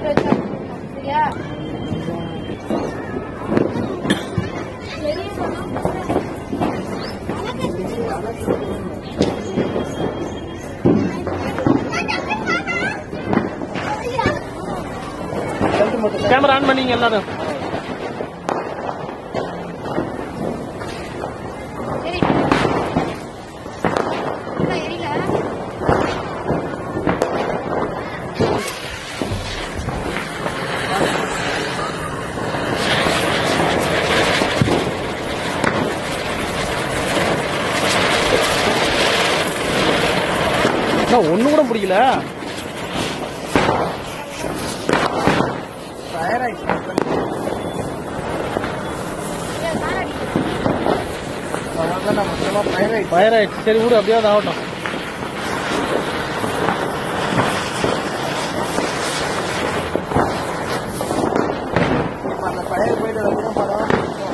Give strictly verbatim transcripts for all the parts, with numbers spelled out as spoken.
சரியா? Camera on பண்ணீங்க எல்லாரும். ஒண்ணு கூட பிடிக்கல. ஃபயர் ஆயிடுச்சு. சரி விடு, அப்படியே ஆகட்டும். அந்த ஃபயர் போயிட்டு படம்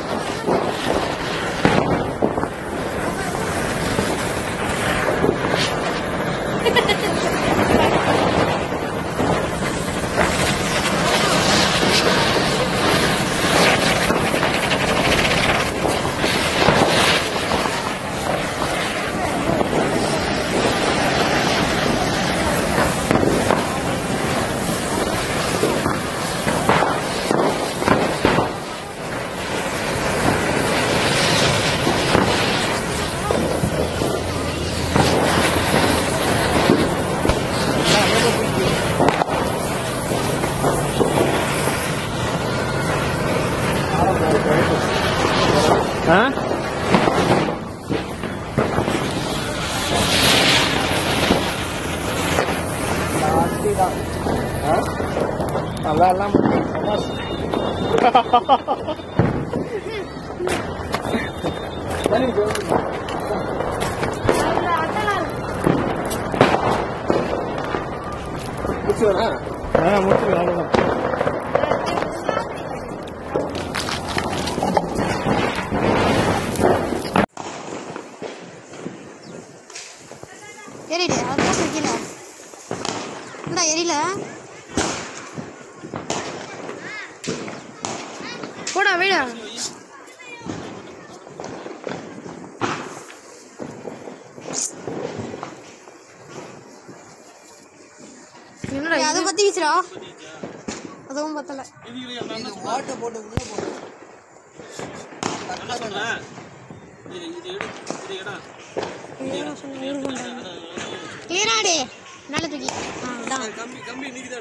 நல்லா எல்லாம் முடிச்சுக்கலாம். எரியில அதான் வைக்கல இந்தா எரியில போடா வீடா. என்னடா அதை பத்தி வீச்சுடா. அதுவும் பத்தல. வாட்டை போட்டு உள்ள போட்டு கிளியராடே நல்ல தூக்கி கம்பி கம்பி நீக்கிதான்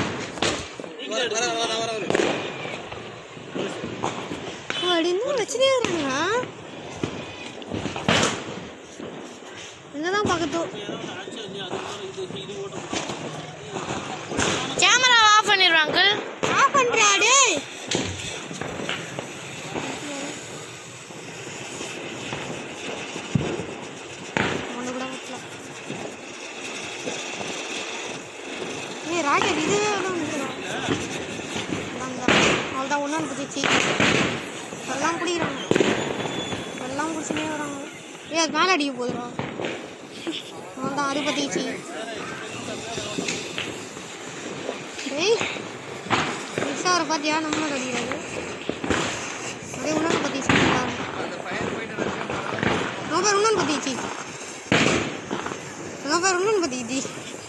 வச்சுனே வராங்க. என்னதான் பக்கத்து கேமரா ஆஃப் பண்ணிடுறாங்க. ஆஃப் பண்றாடு ராக்கெட் இதுவே அவ்வளோதான் ஒன்றும் குதிச்சு எல்லாம் குடிக்கிறாங்க. எல்லாம் குடிச்சுனே வராங்க. ஏ அது மேலே அடிக்க போதுடும். அவ்வளோதான் அது பற்றிச்சு. டேய் மிக்ஸாரை பார்த்தியா நம்மளோட அடிக்கிறது அப்படியே உணவு பற்றிச்சு. நம்ம பேர் உணவு பற்றிச்சு. நம்ம பேர் உணவு பற்றிச்சு.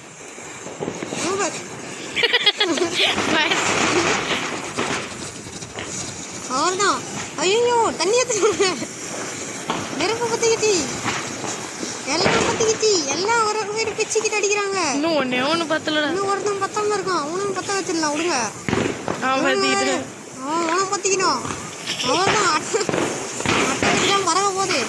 அவ்வளோதான். ஐயோ தண்ணி எடுத்துட்டு நெருப்பு பத்திக்கிச்சு. எல்லாம் பத்திக்கிச்சு. எல்லாம் ஒரு ஒரு பேர் பிச்சுக்கிட்டு அடிக்கிறாங்க. இன்னும் ஒன்னே ஒன்று பத்தல. இன்னும் ஒருத்தன் பத்தாம இருக்கான். அவனும் பத்த வச்சிடலாம் விடுங்க. அவனும் பத்திக்கணும். அவ்வளோதான் அட்டை வச்சுதான் பறக்க போகுது.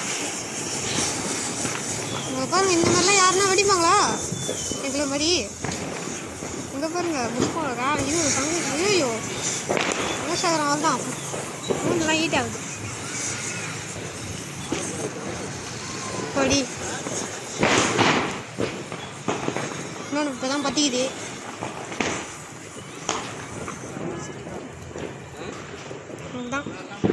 பாருங்க இந்த மாதிரிலாம் யாருன்னா வெடிப்பாங்களா எங்களை மாதிரி? இங்கே பாருங்க புஷ்பா இது ஒரு சங்கம். ஐயோ விவசாயம் அதுதான் மூணுலாம் ஹீட் ஆகுது. படி இன்னொன்று இப்போ தான் பற்றிக்குது. அதுதான்